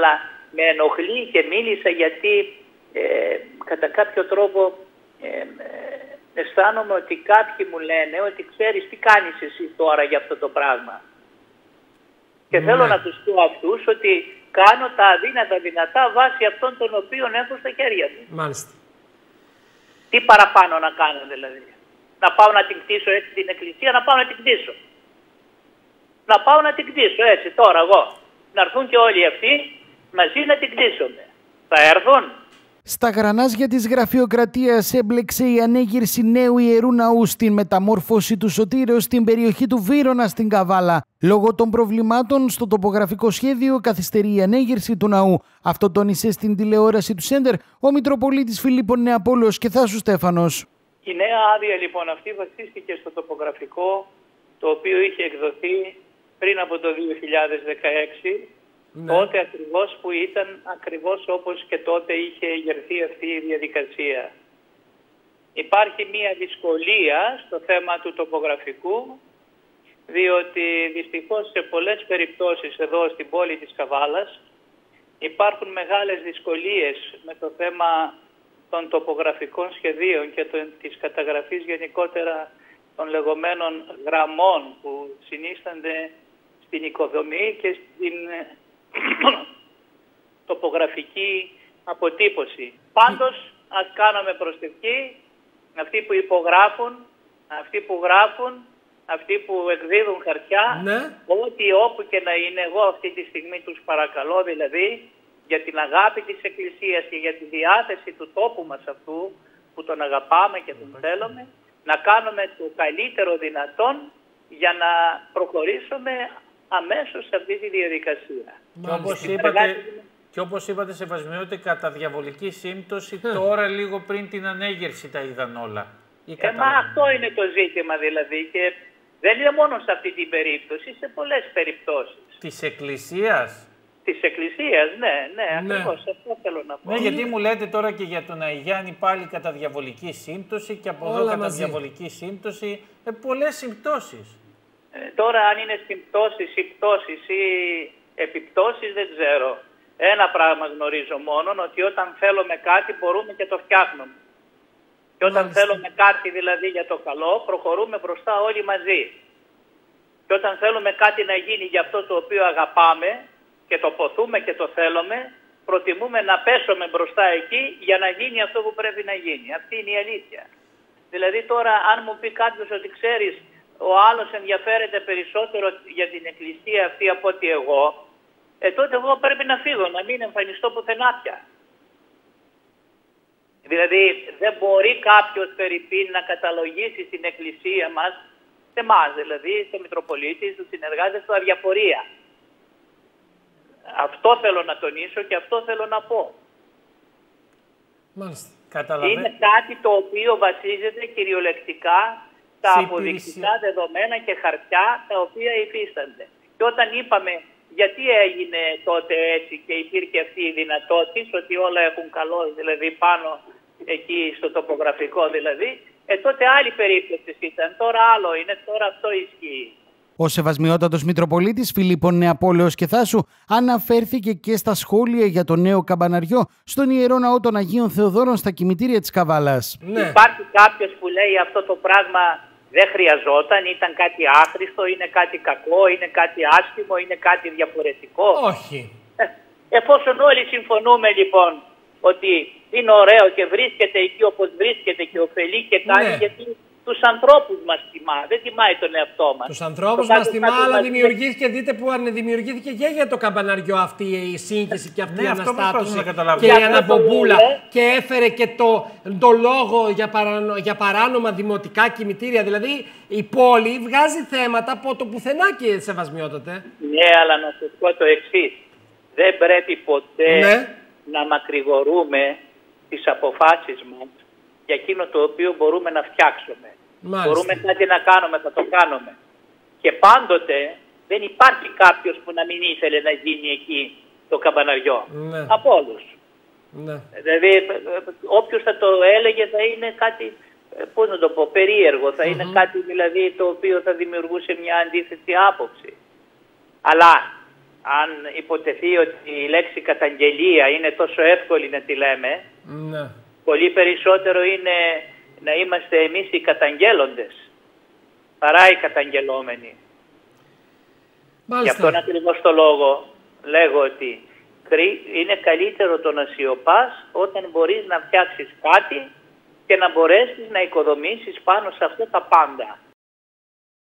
αλλά με ενοχλεί και μίλησα γιατί κατά κάποιο τρόπο αισθάνομαι ότι κάποιοι μου λένε ότι ξέρεις τι κάνεις εσύ τώρα για αυτό το πράγμα. Και θέλω να τους πω αυτούς ότι κάνω τα αδύνατα δυνατά βάσει αυτών των οποίων έχω στα χέρια μου. Μάλιστα. Τι παραπάνω να κάνω δηλαδή? Να πάω να την κτίσω έτσι την εκκλησία, να πάω να την κτίσω. Να πάω να την κτίσω έτσι τώρα εγώ. Να έρθουν και όλοι αυτοί μαζί να την κτίσουμε. Θα έρθουν. Στα γρανάζια της γραφειοκρατίας έμπλεξε η ανέγερση νέου Ιερού Ναού στην μεταμόρφωση του Σωτήρεως στην περιοχή του Βύρωνα στην Καβάλα. Λόγω των προβλημάτων στο τοπογραφικό σχέδιο καθυστερεί η ανέγερση του ναού. Αυτό τόνισε στην τηλεόραση του Σέντερ ο Μητροπολίτης Φιλίππων Νεαπόλεως Κεθάσου Στέφανος. Η νέα άδεια λοιπόν αυτή βασίστηκε στο τοπογραφικό, το οποίο είχε εκδοθεί πριν από το 2016. Τότε ακριβώς που ήταν ακριβώς όπως και τότε είχε εγερθεί αυτή η διαδικασία. Υπάρχει μία δυσκολία στο θέμα του τοπογραφικού, διότι δυστυχώς σε πολλές περιπτώσεις εδώ στην πόλη της Καβάλας υπάρχουν μεγάλες δυσκολίες με το θέμα των τοπογραφικών σχεδίων και της καταγραφής γενικότερα των λεγόμενων γραμμών που συνίστανται στην οικοδομή και στην τοπογραφική αποτύπωση. Πάντως, ας κάνουμε προσευχή, αυτοί που υπογράφουν, αυτοί που γράφουν, αυτοί που εκδίδουν χαρτιά, ό,τι όπου και να είναι, εγώ αυτή τη στιγμή τους παρακαλώ δηλαδή για την αγάπη της Εκκλησίας και για τη διάθεση του τόπου μας αυτού που τον αγαπάμε και τον θέλουμε, να κάνουμε το καλύτερο δυνατόν για να προχωρήσουμε αμέσως σε αυτή τη διαδικασία. Και όπως είπατε, Σεβασμιώτη, κατά διαβολική σύμπτωση, τώρα λίγο πριν την ανέγερση τα είδαν όλα. Μα αυτό είναι το ζήτημα δηλαδή, και δεν είναι μόνο σε αυτή την περίπτωση, σε πολλές περιπτώσεις. Της Εκκλησίας. Της Εκκλησίας, ναι, ακριβώς, αυτό θέλω να πω. Ναι, γιατί μου λέτε τώρα και για τον Αϊγιάννη πάλι κατά διαβολική σύμπτωση και από εδώ κατά διαβολική σύμπτωση, πολλές συμπτώσεις. Τώρα αν είναι συμπτώσεις ή πτώσεις ή επιπτώσεις δεν ξέρω. Ένα πράγμα γνωρίζω μόνο, ότι όταν θέλουμε κάτι μπορούμε και το φτιάχνουμε. Και όταν θέλουμε κάτι δηλαδή για το καλό, προχωρούμε μπροστά όλοι μαζί. Και όταν θέλουμε κάτι να γίνει για αυτό το οποίο αγαπάμε και το ποθούμε και το θέλουμε, προτιμούμε να πέσουμε μπροστά εκεί για να γίνει αυτό που πρέπει να γίνει. Αυτή είναι η αλήθεια. Δηλαδή τώρα αν μου πει κάποιος ότι ξέρεις, ο άλλος ενδιαφέρεται περισσότερο για την εκκλησία αυτή από ότι εγώ, τότε εγώ πρέπει να φύγω, να μην εμφανιστώ πουθενά πια. Δηλαδή δεν μπορεί κάποιος περιπίν να καταλογίσει στην εκκλησία μας, σε εμάς δηλαδή, στο Μητροπολίτη, στους συνεργάτες του, αδιαφορία. Αυτό θέλω να τονίσω και αυτό θέλω να πω. Είναι κάτι το οποίο βασίζεται κυριολεκτικά στα αποδεικτικά δεδομένα και χαρτιά τα οποία υφίστανται. Και όταν είπαμε γιατί έγινε τότε έτσι και υπήρχε αυτή η δυνατότητα ότι όλα έχουν καλό δηλαδή πάνω εκεί στο τοπογραφικό δηλαδή, τότε άλλη περίπτωση ήταν, τώρα άλλο είναι, τώρα αυτό ισχύει. Ο Σεβασμιότατος Μητροπολίτης Φιλίππων Νεαπόλεως Κεθάσου αναφέρθηκε και στα σχόλια για το νέο καμπαναριό στον Ιερό Ναό των Αγίων Θεοδόρων στα κημητήρια της Καβάλας. Υπάρχει κάποιος που λέει αυτό το πράγμα δεν χρειαζόταν, ήταν κάτι άχρηστο, είναι κάτι κακό, είναι κάτι άσχημο, είναι κάτι διαφορετικό. Όχι. Εφόσον όλοι συμφωνούμε λοιπόν ότι είναι ωραίο και βρίσκεται εκεί όπως βρίσκεται και ωφελεί και κάνει, γιατί τους ανθρώπους μας τιμά, δεν τιμάει τον εαυτό μας. Τους ανθρώπους μας τιμά, αλλά δημιουργήθηκε, δείτε που δημιουργήθηκε και για το καμπαναριό αυτή η σύγχυση και αυτή η αναστάτωση και η αναπομπούλα και έφερε και το λόγο για παράνομα δημοτικά κημητήρια. Δηλαδή η πόλη βγάζει θέματα από το πουθενά, και Σεβασμιότατε. Ναι, αλλά να σας πω το εξής. Δεν πρέπει ποτέ να μακρηγορούμε τις αποφάσεις μας για εκείνο το οποίο μπορούμε να φτιάξουμε. Μπορούμε κάτι να κάνουμε, θα το κάνουμε. Και πάντοτε δεν υπάρχει κάποιος που να μην ήθελε να γίνει εκεί το καμπαναριό. Από όλους. Δηλαδή όποιος θα το έλεγε θα είναι κάτι, πώς να το πω, περίεργο. Θα είναι κάτι δηλαδή το οποίο θα δημιουργούσε μια αντίθετη άποψη. Αλλά αν υποτεθεί ότι η λέξη καταγγελία είναι τόσο εύκολη να τη λέμε, ναι. Πολύ περισσότερο είναι να είμαστε εμείς οι καταγγέλλοντες, παρά οι καταγγελόμενοι. Γι' αυτόν ακριβώς το λόγο λέγω ότι είναι καλύτερο το να σιωπάς όταν μπορείς να φτιάξεις κάτι και να μπορέσεις να οικοδομήσεις πάνω σε αυτό τα πάντα.